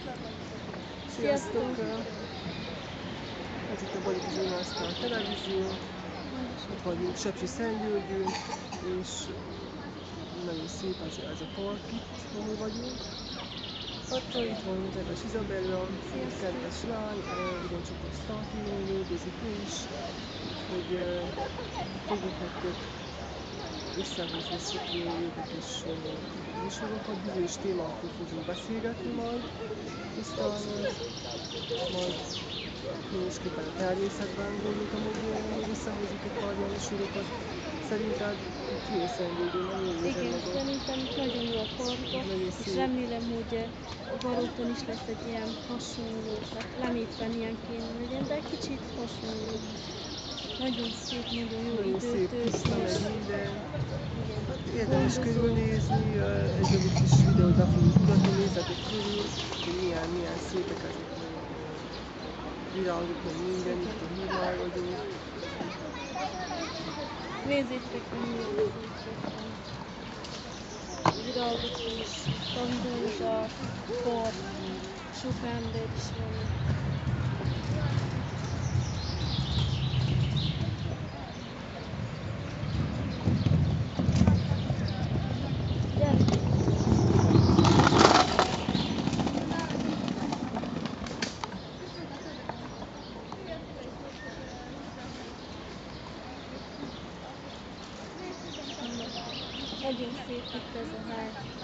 Sziasztok! Sziasztok! Ez itt a Barik Zsinasztal televízió. Itt vagyunk Sepsiszentgyörgyön, és nagyon szép ez a park itt, ahol vagyunk. Itt van kedves Izabella, kedves lány, ugyancsak a Starkey dolgozik ő is, hogy fogunk nektek összehozni szép jó érdekes műsorokat, bizonyos témákról fogunk beszélgetni majd, aztán majd különösképpen a természetben gondoltam, hogy összehozzuk egy pár ilyen műsorokat. Szerinted ki a Szentgyörgyön, nagyon érzed Igen, magad? szerintem itt nagyon jó a parkba, Nagyon és szép. remélem, hogy a Baróton is lesz egy ilyen hasonló, hát nem éppen ilyen kéne legyen, de kicsit hasonló. Nagyon szép, nagyon jó Nagyon idő, szép tiszta, tőzsdés. meg minden. Igen, Hát érdemes gondozó. körülnézni, egy rövid kis videót be fogunk mutatni, nézzetek körül, hogy milyen szépek ezek a virágok, meg minden, itt a hídnál vagyunk. Nézzétek, hogy milyen szépek van. Virágok is, tavirózsák, park, sok ember is van. Gyertek! Nagyon szép itt ez a hely.